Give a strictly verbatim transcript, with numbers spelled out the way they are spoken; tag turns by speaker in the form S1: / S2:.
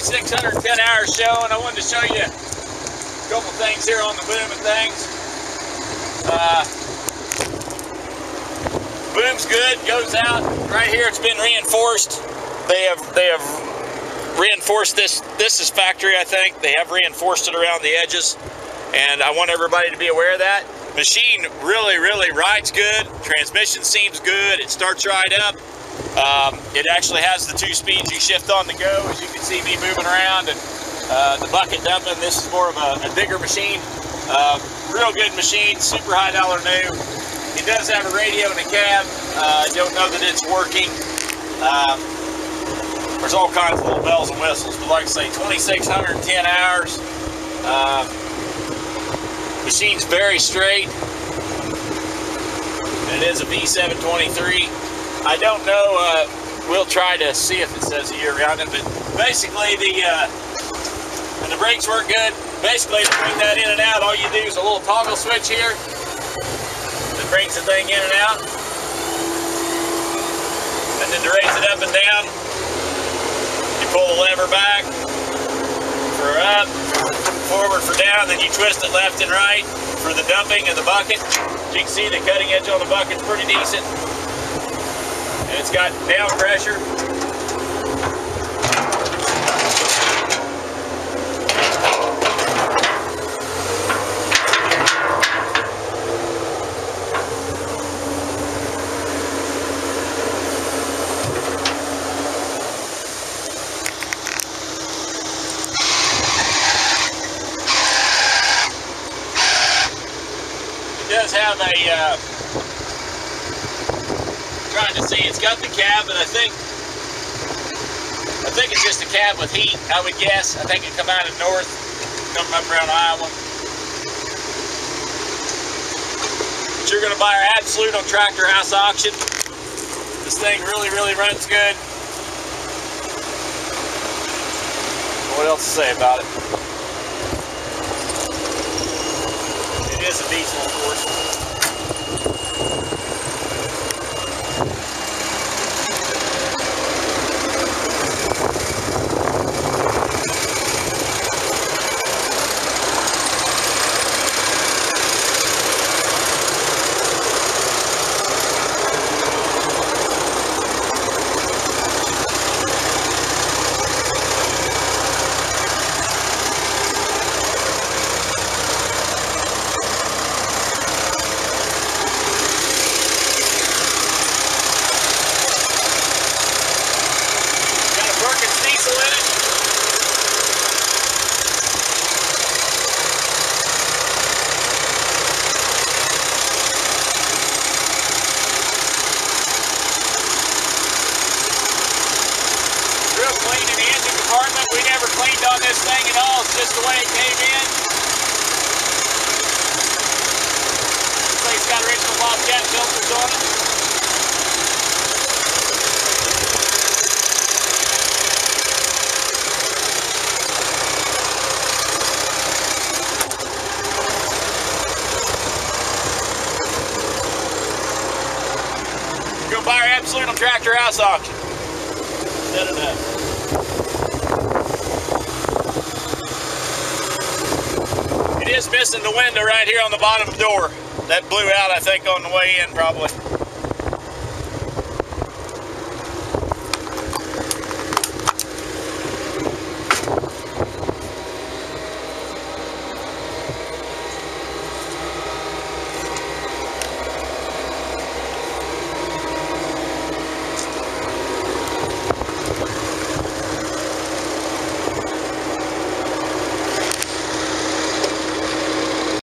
S1: twenty-six hundred ten hour show, and I wanted to show you a couple things here on the boom and things. Uh, boom's good, goes out. Right here it's been reinforced. They have they have reinforced this. This is factory, I think. They have reinforced it around the edges, and I want everybody to be aware of that. Machine really, really rides good. Transmission seems good. It starts right up. Um, it actually has the two speeds you shift on the go, as you can see me moving around, and uh, the bucket dumping. This is more of a, a bigger machine. Uh, real good machine, super high dollar new. It does have a radio and a cab. I uh, don't know that it's working. Um, there's all kinds of little bells and whistles, but like I say, twenty-six hundred ten hours. Uh, machine's very straight. It is a V seven twenty-three. I don't know, uh, we'll try to see if it says a year around it, but basically the, uh, and the brakes work good. Basically to bring that in and out, all you do is a little toggle switch here that brings the thing in and out. And then to raise it up and down, you pull the lever back for up, forward for down, then you twist it left and right for the dumping of the bucket. As you can see, the cutting edge on the bucket's pretty decent. And it's got down pressure. It does have a uh, trying to see, it's got the cab, but I think I think it's just a cab with heat, I would guess. I think it come out of north, come up around Iowa. But you're gonna buy our Absolute on Tractor House Auction. This thing really, really runs good. What else to say about it? It is a diesel, of course. We never cleaned on this thing at all. It's just the way it came in. Looks like it's got original Bobcat filters on it. Go buy our Absolute on Tractor House Auction. Set it up. It is missing the window right here on the bottom door. That blew out, I think, on the way in, probably.